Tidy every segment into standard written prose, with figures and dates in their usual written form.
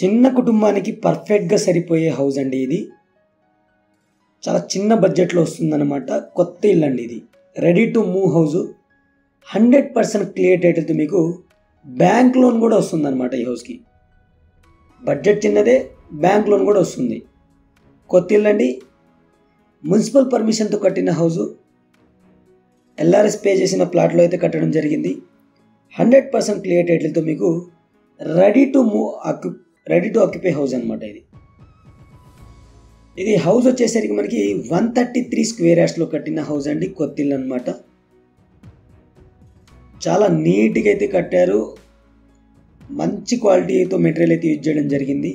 చిన్న కుటుంబానికి పర్ఫెక్ట్గా సరిపోయే హౌస్ అండి ఇది. చాలా చిన్న బడ్జెట్లో వస్తుందన్నమాట. కొత్త ఇల్లు అండి ఇది. Ready to move house. 100% clear టైటిల్తో మీకు బ్యాంక్ లోన్ కూడా వస్తుందన్నమాట ఈ హౌస్కి. బడ్జెట్ చిన్నదే, బ్యాంక్ లోన్ కూడా వస్తుంది. కొత్త ఇల్లు అండి. మున్సిపల్ పర్మిషన్తో కట్టిన హౌసు. ఎల్ఆర్ఎస్ పే చేసిన ప్లాట్లో అయితే కట్టడం జరిగింది. 100% క్లియర్ టైటిల్తో మీకు రెడీ టు ఆక్యుపై హౌస్ అనమాట ఇది. ఇది హౌస్ వచ్చేసరికి మనకి 133 స్క్వేర్ యార్డ్స్లో కట్టిన హౌస్ అండి. కొత్త ఇల్లు అనమాట. చాలా నీట్గా అయితే కట్టారు. మంచి క్వాలిటీతో మెటీరియల్ అయితే యూజ్ చేయడం జరిగింది.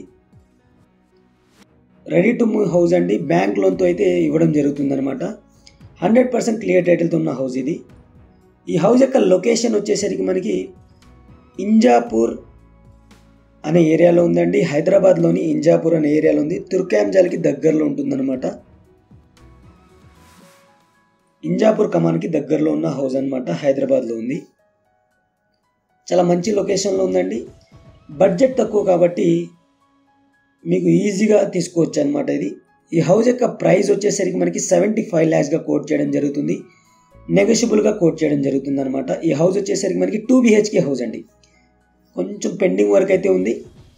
రెడీ టు మూవ్ హౌస్ అండి. బ్యాంక్ లోన్తో అయితే ఇవ్వడం జరుగుతుందన్నమాట. 100% క్లియర్ టైటిల్తో ఉన్న హౌస్ ఇది. ఈ హౌస్ యొక్క లొకేషన్ వచ్చేసరికి మనకి ఇంజాపూర్ అనే ఏరియాలో ఉందండి. హైదరాబాద్లోని ఇంజాపూర్ అనే ఏరియాలో ఉంది. తుర్కాంజల్కి దగ్గరలో ఉంటుందన్నమాట. ఇంజాపూర్ కమాన్కి దగ్గరలో ఉన్న హౌస్ అనమాట. హైదరాబాద్లో ఉంది. చాలా మంచి లొకేషన్లో ఉందండి. బడ్జెట్ తక్కువ కాబట్టి మీకు ఈజీగా తీసుకోవచ్చు అనమాట ఇది. ఈ హౌస్ యొక్క ప్రైస్ వచ్చేసరికి మనకి 75 lakhsగా కోట్ చేయడం జరుగుతుంది. నెగోషియబుల్గా కోట్ చేయడం జరుగుతుంది అనమాట. ఈ హౌస్ వచ్చేసరికి మనకి 2 BHK హౌస్ అండి. కొంచెం పెండింగ్ వర్క్ అయితే ఉంది,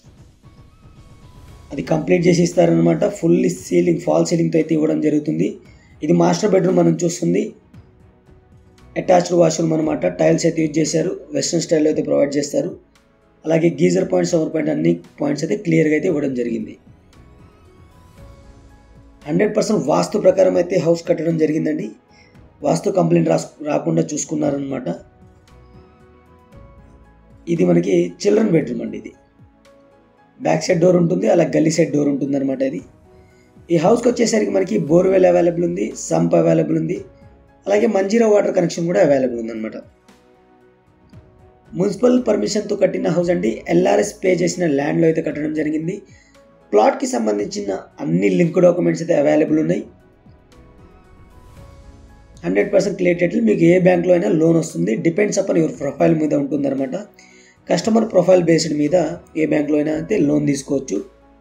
అది కంప్లీట్ చేసి ఇస్తారనమాట. ఫుల్లీ ఫాల్ సీలింగ్తో అయితే ఇవ్వడం జరుగుతుంది. ఇది మాస్టర్ బెడ్రూమ్ మనం చూస్తుంది. అటాచ్డ్ వాష్రూమ్ అనమాట. టైల్స్ అయితే యూజ్ చేశారు. వెస్ట్రన్ స్టైల్లో అయితే ప్రొవైడ్ చేస్తారు. అలాగే గీజర్ పాయింట్, షవర్ పాయింట్ అన్ని పాయింట్స్ అయితే క్లియర్గా అయితే ఇవ్వడం జరిగింది. 100% వాస్తు ప్రకారం అయితే హౌస్ కట్టడం జరిగిందండి. వాస్తు కంప్లైంట్ రాకుండా చూసుకున్నారనమాట. ఇది మనకి చిల్డ్రన్ బెడ్రూమ్ అండి. ఇది బ్యాక్ సైడ్ డోర్ ఉంటుంది, అలా గల్లీ సైడ్ డోర్ ఉంటుంది అనమాట. ఇది ఈ హౌస్కి వచ్చేసరికి మనకి బోర్వెల్ అవైలబుల్ ఉంది, సంప్ అవైలబుల్ ఉంది, అలాగే మంజీరా వాటర్ కనెక్షన్ కూడా అవైలబుల్ ఉందన్నమాట. మున్సిపల్ పర్మిషన్తో కట్టిన హౌస్ అండి. ఎల్ఆర్ఎస్ పే చేసిన ల్యాండ్లో అయితే కట్టడం జరిగింది. ప్లాట్కి సంబంధించిన అన్ని లింక్ డాక్యుమెంట్స్ అయితే అవైలబుల్ ఉన్నాయి. 100% క్లియర్ టైటిల్. మీకు ఏ బ్యాంక్లో అయినా లోన్ వస్తుంది. డిపెండ్స్ అపాన్ యువర్ ప్రొఫైల్ మీద ఉంటుందన్నమాట. కస్టమర్ ప్రొఫైల్ బేస్డ్ మీద ఏ బ్యాంక్లో అయినా అయితే లోన్ తీసుకోవచ్చు.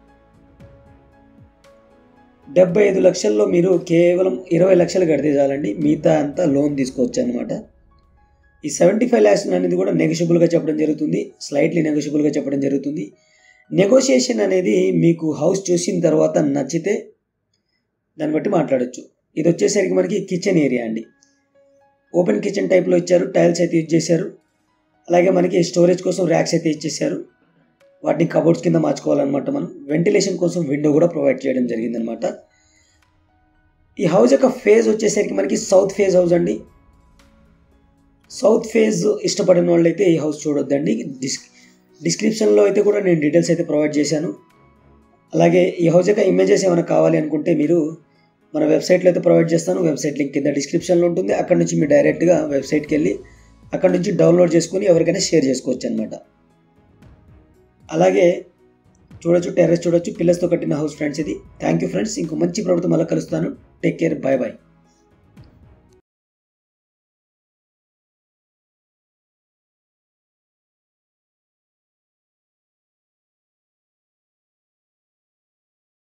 75 లక్షల్లో మీరు కేవలం 20 లక్షలు కడితే చాలండి. మిగతా అంతా లోన్ తీసుకోవచ్చు అనమాట. ఈ 75 lakhs అనేది కూడా నెగోషియబుల్గా చెప్పడం జరుగుతుంది. స్లైట్లీ నెగోషియబుల్గా చెప్పడం జరుగుతుంది. నెగోషియేషన్ అనేది మీకు హౌస్ చూసిన తర్వాత నచ్చితే దాన్ని బట్టి మాట్లాడచ్చు. ఇది వచ్చేసరికి మనకి కిచెన్ ఏరియా అండి. ఓపెన్ కిచెన్ టైప్లో ఇచ్చారు. టైల్స్ అయితే యూజ్ చేశారు. అలాగే మనకి స్టోరేజ్ కోసం ర్యాక్స్ అయితే ఇచ్చేసారు. వాటిని కబోర్డ్స్ కింద మార్చుకోవాలన్నమాట. మనం వెంటిలేషన్ కోసం విండో కూడా ప్రొవైడ్ చేయడం జరిగిందనమాట. ఈ హౌస్ యొక్క ఫేజ్ వచ్చేసరికి మనకి సౌత్ ఫేజ్ హౌస్ అండి. సౌత్ ఫేజ్ ఇష్టపడిన వాళ్ళు అయితే ఈ హౌస్ చూడొద్దండి. డిస్క్రిప్షన్లో అయితే కూడా నేను డీటెయిల్స్ అయితే ప్రొవైడ్ చేశాను. అలాగే ఈ హౌస్ యొక్క ఇమేజెస్ ఏమైనా కావాలి అనుకుంటే మీరు మన వెబ్సైట్లో అయితే ప్రొవైడ్ చేస్తాను. వెబ్సైట్ లింక్ కింద డిస్క్రిప్షన్లో ఉంటుంది. అక్కడ నుంచి మీరు డైరెక్ట్గా వెబ్సైట్కి వెళ్ళి అక్కడ నుంచి డౌన్లోడ్ చేసుకొని ఎవరికైనా షేర్ చేసుకోవచ్చు అనమాట. అలాగే చూడొచ్చు, టెర్రస్ చూడొచ్చు. పిల్లర్స్తో కట్టిన హౌస్ ఫ్రెండ్స్ ఇది. Thank you friends. ఇంకో మంచి ప్రభుత్వం మళ్ళీ కలుస్తాను. Take care. Bye bye.